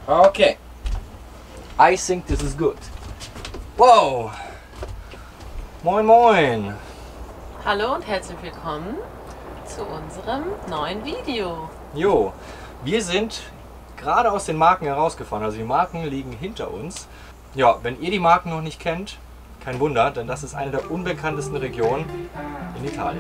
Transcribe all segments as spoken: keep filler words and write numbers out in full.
Okay. I think this is good. Wow. Moin moin. Hallo und herzlich willkommen zu unserem neuen Video. Jo, wir sind gerade aus den Marken herausgefahren. Also die Marken liegen hinter uns. Ja, wenn ihr die Marken noch nicht kennt, kein Wunder, denn das ist eine der unbekanntesten Regionen in Italien.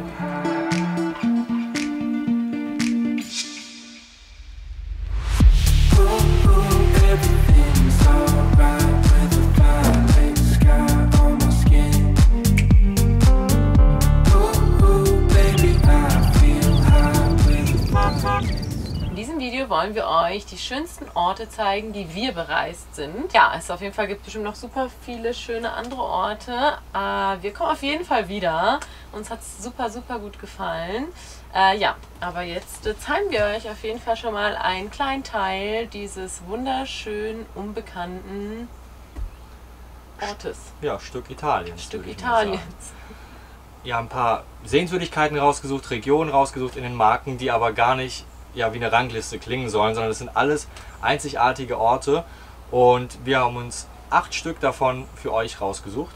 In diesem Video wollen wir euch die schönsten Orte zeigen, die wir bereist sind. Ja, es auf jeden Fall gibt bestimmt noch super viele schöne andere Orte. Äh, wir kommen auf jeden Fall wieder. Uns hat es super, super gut gefallen. Äh, ja, aber jetzt äh, zeigen wir euch auf jeden Fall schon mal einen kleinen Teil dieses wunderschön unbekannten Ortes. Ja, Stück Italiens. Stück Italiens. Wir haben ein paar Sehenswürdigkeiten rausgesucht, Regionen rausgesucht in den Marken, die aber gar nicht ja, wie eine Rangliste klingen sollen, sondern das sind alles einzigartige Orte und wir haben uns acht Stück davon für euch rausgesucht.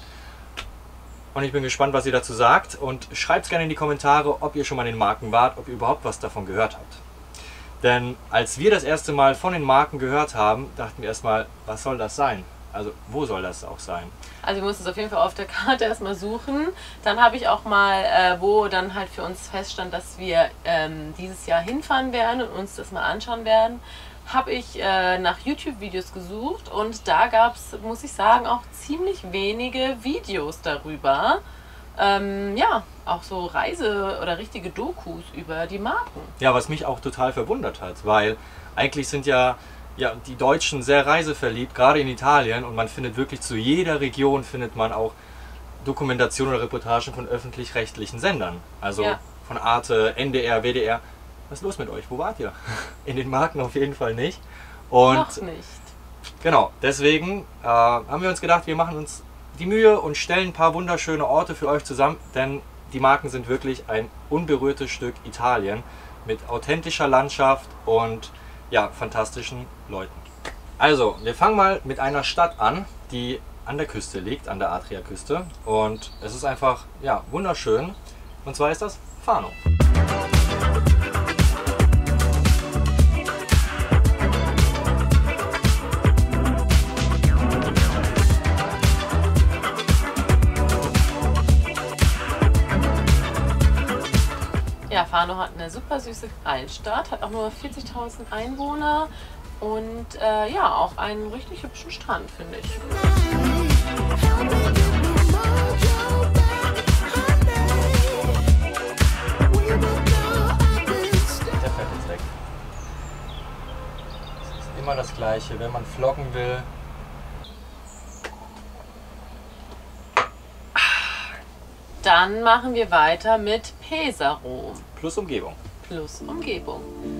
Und ich bin gespannt, was ihr dazu sagt und schreibt es gerne in die Kommentare, ob ihr schon mal in den Marken wart, ob ihr überhaupt was davon gehört habt. Denn als wir das erste Mal von den Marken gehört haben, dachten wir erstmal, was soll das sein? Also wo soll das auch sein? Also wir mussten es auf jeden Fall auf der Karte erstmal suchen. Dann habe ich auch mal, äh, wo dann halt für uns feststand, dass wir ähm, dieses Jahr hinfahren werden und uns das mal anschauen werden, habe ich äh, nach YouTube-Videos gesucht und da gab es, muss ich sagen, auch ziemlich wenige Videos darüber. Ähm, ja, auch so Reise- oder richtige Dokus über die Marken. Ja, was mich auch total verwundert hat, weil eigentlich sind ja Ja, die Deutschen sehr reiseverliebt, gerade in Italien, und man findet wirklich zu jeder Region findet man auch Dokumentationen oder Reportagen von öffentlich-rechtlichen Sendern. Also ja. Von Arte, N D R, W D R. Was ist los mit euch? Wo wart ihr? In den Marken auf jeden Fall nicht. Und noch nicht. Genau, deswegen äh, haben wir uns gedacht, wir machen uns die Mühe und stellen ein paar wunderschöne Orte für euch zusammen, denn die Marken sind wirklich ein unberührtes Stück Italien mit authentischer Landschaft und ja, fantastischen Leuten. Also, wir fangen mal mit einer Stadt an, die an der Küste liegt, an der Adriaküste. Und es ist einfach, ja, wunderschön. Und zwar ist das Fano. Ja, Fano hat eine super süße Altstadt, hat auch nur vierzigtausend Einwohner und äh, ja, auch einen richtig hübschen Strand, finde ich. Der fährt jetzt weg. Es ist immer das Gleiche, wenn man vloggen will. Dann machen wir weiter mit Pesaro. Plus Umgebung. Plus Umgebung.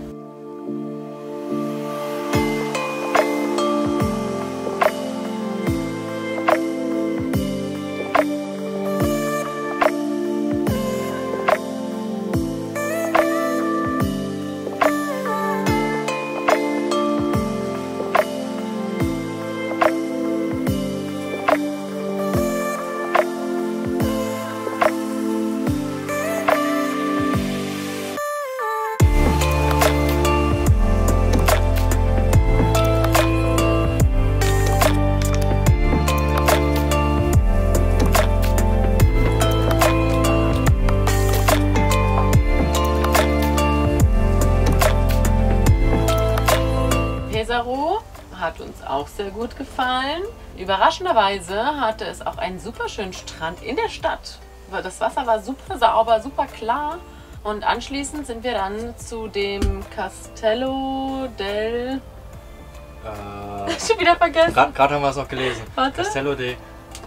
Pesaro hat uns auch sehr gut gefallen. Überraschenderweise hatte es auch einen super schönen Strand in der Stadt. Das Wasser war super sauber, super klar. Und anschließend sind wir dann zu dem Castello del... Äh, Schon wieder vergessen. Gerade haben wir es noch gelesen. Warte. Castello de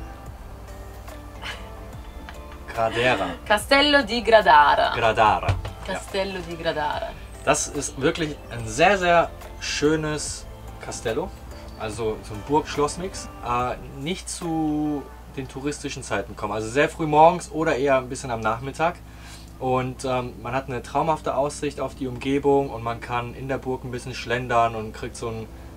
Gradera. Castello di Gradara. Gradara. Castello Ja. di Gradara. Das ist wirklich ein sehr, sehr schönes Castello. Also so ein Burg-Schloss-Mix. Äh, nicht zu den touristischen Zeiten kommen. Also sehr früh morgens oder eher ein bisschen am Nachmittag. Und ähm, man hat eine traumhafte Aussicht auf die Umgebung und man kann in der Burg ein bisschen schlendern und kriegt so einen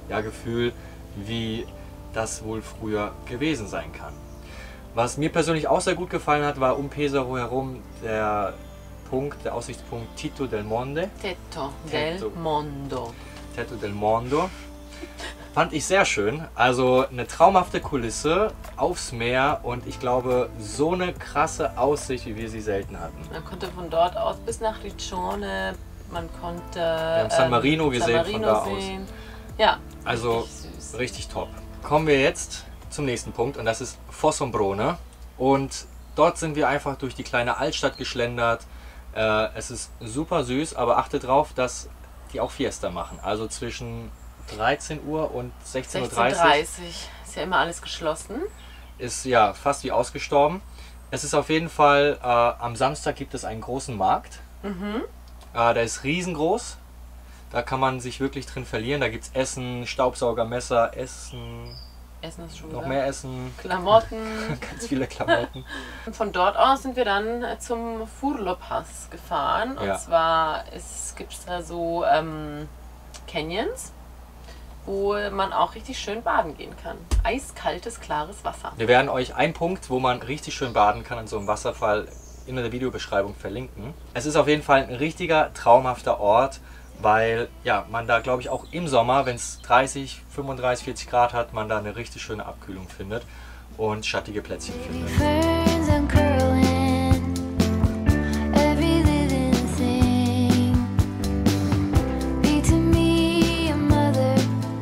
ja, Gefühl, wie das wohl früher gewesen sein kann. Was mir persönlich auch sehr gut gefallen hat, war um Pesaro herum der Punkt, der Aussichtspunkt Tetto del Monde. Tetto, Tetto. del Mondo. Tetto del Mondo. Fand ich sehr schön. Also eine traumhafte Kulisse aufs Meer und ich glaube, so eine krasse Aussicht, wie wir sie selten hatten. Man konnte von dort aus bis nach Riccione, man konnte Wir haben San Marino ähm, gesehen San Marino von da sehen. aus. Ja, Also richtig süß. richtig top. Kommen wir jetzt zum nächsten Punkt und das ist Fossombrone. Und dort sind wir einfach durch die kleine Altstadt geschlendert. Äh, es ist super süß, aber achtet drauf, dass die auch Fiesta machen. Also zwischen dreizehn Uhr und sechzehn Uhr dreißig. sechzehn Uhr dreißig ist ja immer alles geschlossen. Ist ja fast wie ausgestorben. Es ist auf jeden Fall, äh, am Samstag gibt es einen großen Markt. Mhm. Äh, der ist riesengroß. Da kann man sich wirklich drin verlieren. Da gibt es Essen, Staubsauger, Messer, Essen, Essen ist schon noch wieder. mehr Essen, Klamotten. ganz viele Klamotten. Von dort aus sind wir dann zum Furlo-Pass gefahren. Und Ja. zwar gibt es da so ähm, Canyons, wo man auch richtig schön baden gehen kann. Eiskaltes, klares Wasser. Wir werden euch einen Punkt, wo man richtig schön baden kann, an so einem Wasserfall in der Videobeschreibung verlinken. Es ist auf jeden Fall ein richtiger, traumhafter Ort, weil ja, man da, glaube ich, auch im Sommer, wenn es dreißig, fünfunddreißig, vierzig Grad hat, man da eine richtig schöne Abkühlung findet und schattige Plätzchen findet. Ferns uncurling, every living thing. Be to me a mother,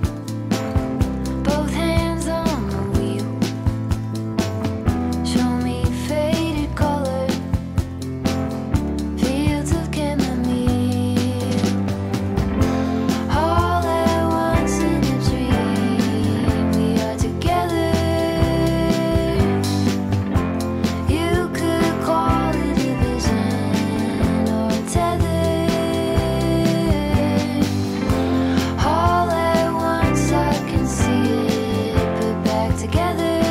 both hands on the wheel. Show me faded color, fields of chamomile. All at once in a dream, we are together. You could call it a vision or a tether. All at once I can see it, put back together.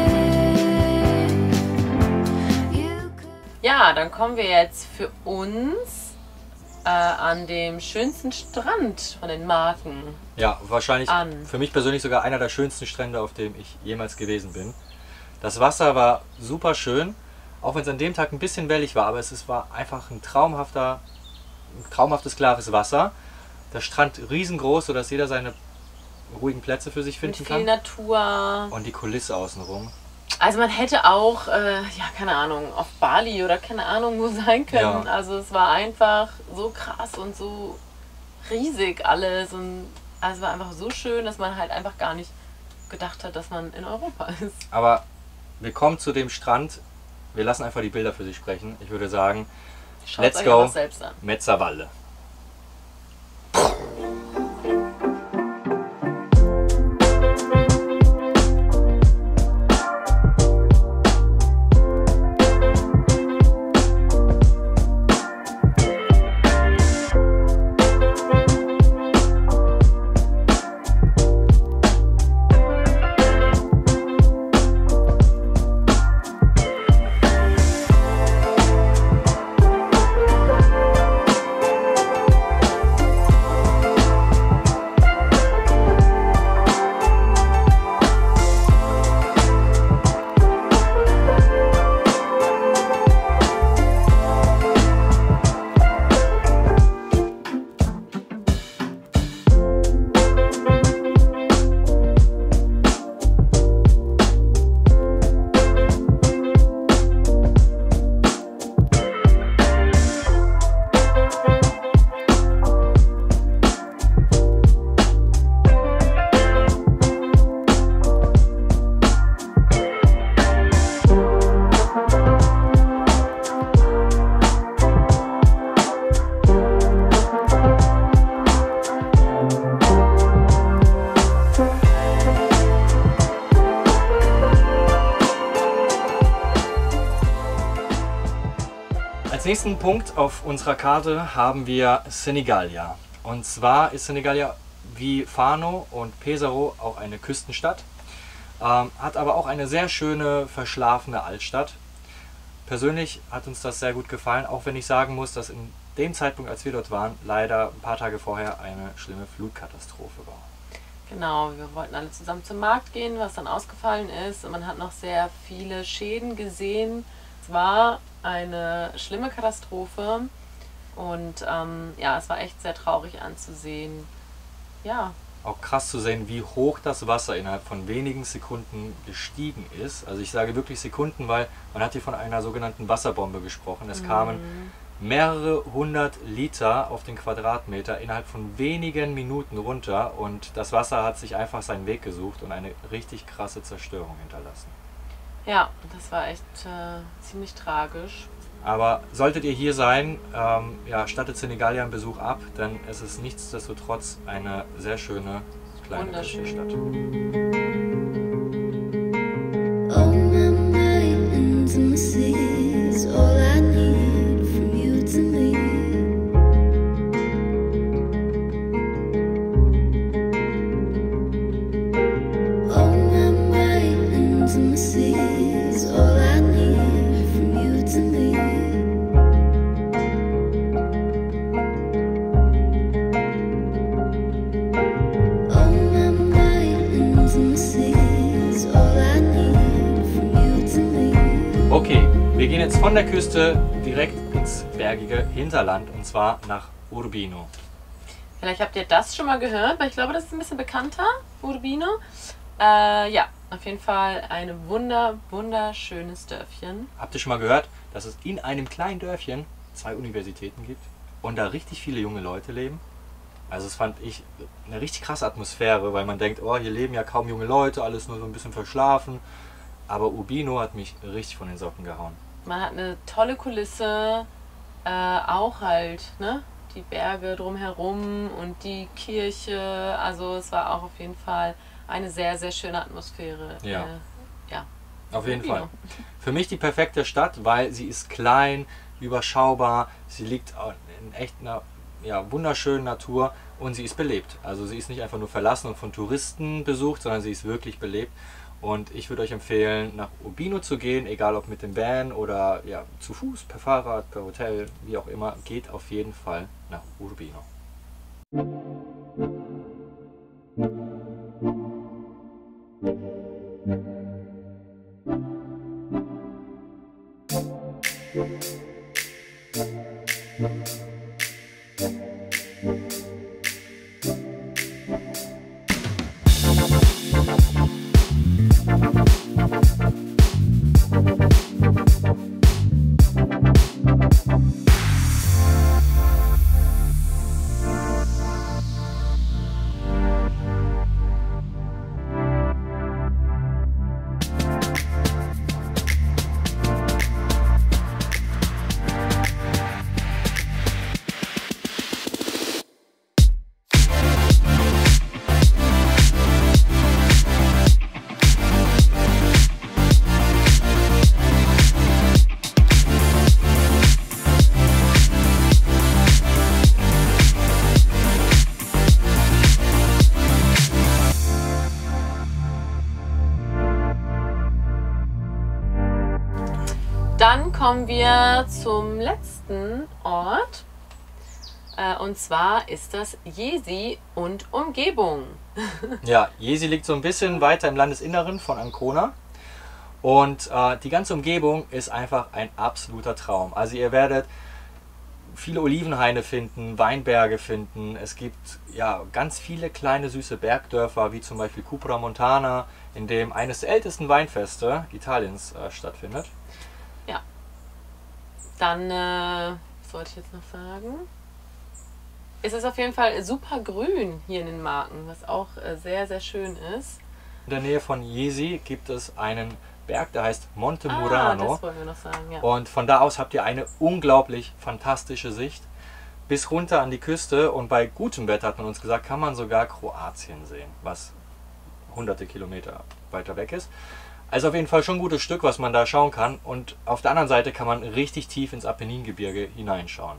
You could. Ja, dann kommen wir jetzt für uns äh, an dem schönsten Strand von den Marken. Ja, wahrscheinlich An. für mich persönlich sogar einer der schönsten Strände, auf dem ich jemals gewesen bin. Das Wasser war super schön, auch wenn es an dem Tag ein bisschen wellig war, aber es ist- war einfach ein traumhafter, ein traumhaftes klares Wasser. Der Strand riesengroß, sodass jeder seine ruhigen Plätze für sich Mit finden viel kann. Natur. Und die Kulisse außenrum. Also man hätte auch, äh, ja, keine Ahnung, auf Bali oder keine Ahnung wo sein können. Ja. Also es war einfach so krass und so riesig alles. Und also es war einfach so schön, dass man halt einfach gar nicht gedacht hat, dass man in Europa ist. Aber wir kommen zu dem Strand. Wir lassen einfach die Bilder für sich sprechen. Ich würde sagen, Schaut Let's euch go. einfach selbst an. Mezzavalle. Als nächsten Punkt auf unserer Karte haben wir Senigallia. Und zwar ist Senigallia wie Fano und Pesaro auch eine Küstenstadt, ähm, hat aber auch eine sehr schöne, verschlafene Altstadt. Persönlich hat uns das sehr gut gefallen, auch wenn ich sagen muss, dass in dem Zeitpunkt, als wir dort waren, leider ein paar Tage vorher eine schlimme Flutkatastrophe war. Genau, wir wollten alle zusammen zum Markt gehen, was dann ausgefallen ist. Und man hat noch sehr viele Schäden gesehen. Es war eine schlimme Katastrophe. Und ähm, ja, es war echt sehr traurig anzusehen. Ja. Auch krass zu sehen, wie hoch das Wasser innerhalb von wenigen Sekunden gestiegen ist. Also ich sage wirklich Sekunden, weil man hat hier von einer sogenannten Wasserbombe gesprochen. Es kamen mehrere hundert Liter auf den Quadratmeter innerhalb von wenigen Minuten runter und das Wasser hat sich einfach seinen Weg gesucht und eine richtig krasse Zerstörung hinterlassen. Ja, das war echt äh, ziemlich tragisch. Aber solltet ihr hier sein, ähm, ja, stattet Senegal ja einen Besuch ab, denn es ist nichtsdestotrotz eine sehr schöne kleine Küstenstadt. All my might into my seas, all I need from you to me. All my might into my seas, all I need from you to me. All my might into my seas, all I need from you to me. Okay, wir gehen jetzt von der Küste direkt ins bergige Hinterland und zwar nach Urbino. Vielleicht habt ihr das schon mal gehört, weil ich glaube, das ist ein bisschen bekannter, Urbino. Äh, ja, auf jeden Fall ein wunder, wunderschönes Dörfchen. Habt ihr schon mal gehört, dass es in einem kleinen Dörfchen zwei Universitäten gibt und da richtig viele junge Leute leben? Also das fand ich eine richtig krasse Atmosphäre, weil man denkt, oh, hier leben ja kaum junge Leute, alles nur so ein bisschen verschlafen. Aber Urbino hat mich richtig von den Socken gehauen. Man hat eine tolle Kulisse, äh, auch halt, ne? Die Berge drumherum und die Kirche. Also es war auch auf jeden Fall eine sehr, sehr schöne Atmosphäre. Ja. Äh, ja. Auf jeden Urbino. Fall. Für mich die perfekte Stadt, weil sie ist klein, überschaubar, sie liegt in echt einer ja, wunderschönen Natur und sie ist belebt. Also sie ist nicht einfach nur verlassen und von Touristen besucht, sondern sie ist wirklich belebt. Und ich würde euch empfehlen, nach Urbino zu gehen, egal ob mit dem Van oder ja, zu Fuß, per Fahrrad, per Hotel, wie auch immer. Geht auf jeden Fall nach Urbino. Dann kommen wir zum letzten Ort. Äh, und zwar ist das Jesi und Umgebung. Ja, Jesi liegt so ein bisschen weiter im Landesinneren von Ancona. Und äh, die ganze Umgebung ist einfach ein absoluter Traum. Also ihr werdet viele Olivenhaine finden, Weinberge finden. Es gibt ja ganz viele kleine süße Bergdörfer, wie zum Beispiel Cupra Montana, in dem eines der ältesten Weinfeste Italiens äh, stattfindet. Ja. Dann, äh, was wollte ich jetzt noch sagen? Es ist auf jeden Fall super grün hier in den Marken, was auch äh, sehr, sehr schön ist. In der Nähe von Jesi gibt es einen Berg, der heißt Monte Ah, Murano. das wollen wir noch sagen, ja. Und von da aus habt ihr eine unglaublich fantastische Sicht bis runter an die Küste. Und bei gutem Wetter, hat man uns gesagt, kann man sogar Kroatien sehen, was hunderte Kilometer weiter weg ist. Also auf jeden Fall schon ein gutes Stück, was man da schauen kann. Und auf der anderen Seite kann man richtig tief ins Apenningebirge hineinschauen.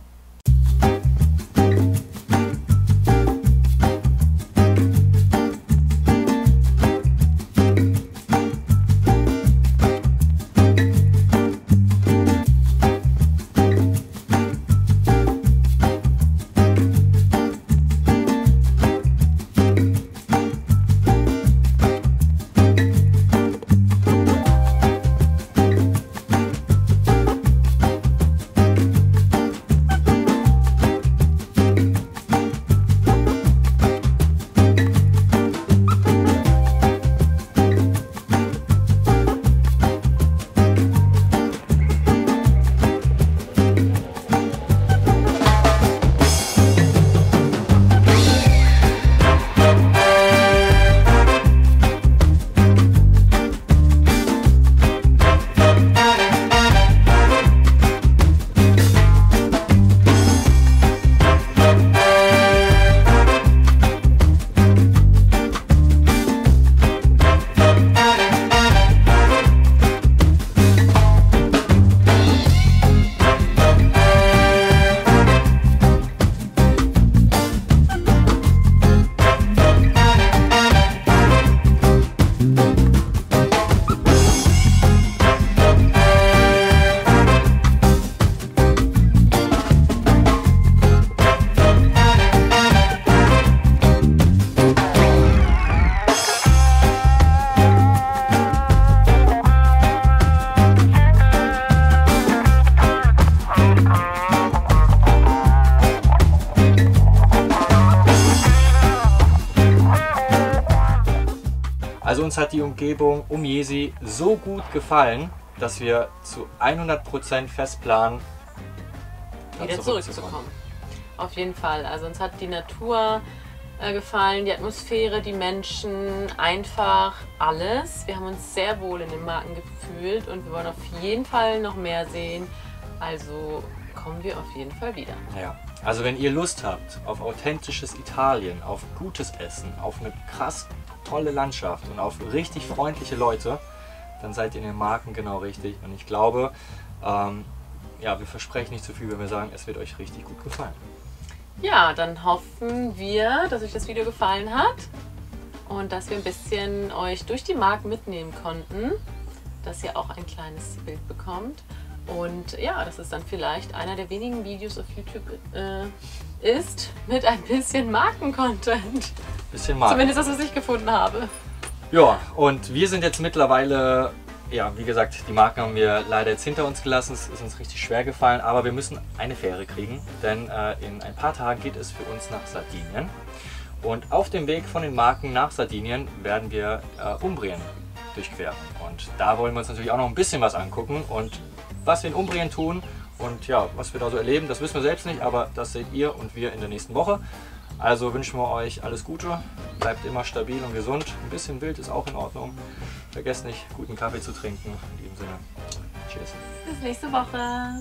Also uns hat die Umgebung um Jesi so gut gefallen, dass wir zu hundert Prozent festplanen, wieder zurückzukommen. Auf jeden Fall. Also uns hat die Natur äh, gefallen, die Atmosphäre, die Menschen, einfach alles. Wir haben uns sehr wohl in den Marken gefühlt und wir wollen auf jeden Fall noch mehr sehen. Also kommen wir auf jeden Fall wieder. Ja. Also wenn ihr Lust habt auf authentisches Italien, auf gutes Essen, auf eine krass tolle Landschaft und auf richtig freundliche Leute, dann seid ihr in den Marken genau richtig. Und ich glaube, ähm, ja, wir versprechen nicht zu viel, wenn wir sagen, es wird euch richtig gut gefallen. Ja, dann hoffen wir, dass euch das Video gefallen hat und dass wir ein bisschen euch durch die Marken mitnehmen konnten, dass ihr auch ein kleines Bild bekommt. Und ja, dass es dann vielleicht einer der wenigen Videos auf YouTube äh, ist mit ein bisschen Marken-Content. Bisschen Marken. Zumindest das, was ich gefunden habe. Ja, und wir sind jetzt mittlerweile, ja, wie gesagt, die Marken haben wir leider jetzt hinter uns gelassen. Es ist uns richtig schwer gefallen, aber wir müssen eine Fähre kriegen, denn äh, in ein paar Tagen geht es für uns nach Sardinien. Und auf dem Weg von den Marken nach Sardinien werden wir äh, Umbrien durchqueren. Und da wollen wir uns natürlich auch noch ein bisschen was angucken. Und was wir in Umbrien tun und ja, was wir da so erleben, das wissen wir selbst nicht, aber das seht ihr und wir in der nächsten Woche. Also wünschen wir euch alles Gute, bleibt immer stabil und gesund. Ein bisschen wild ist auch in Ordnung. Vergesst nicht, guten Kaffee zu trinken. In diesem Sinne, tschüss. Bis nächste Woche.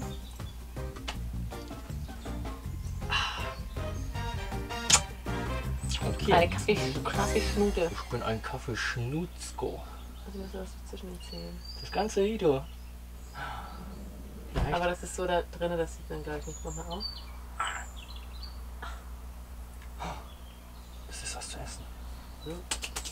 Okay. Eine Kaffee, Kaffeeschnute. Ich bin ein Kaffeeschnutzko. Also musst du was dazwischen erzählen. Das ganze Video. Ja, Aber das ist so da drin, das sieht man gleich nicht. Mach mal auf. das ist was zu essen. Hm.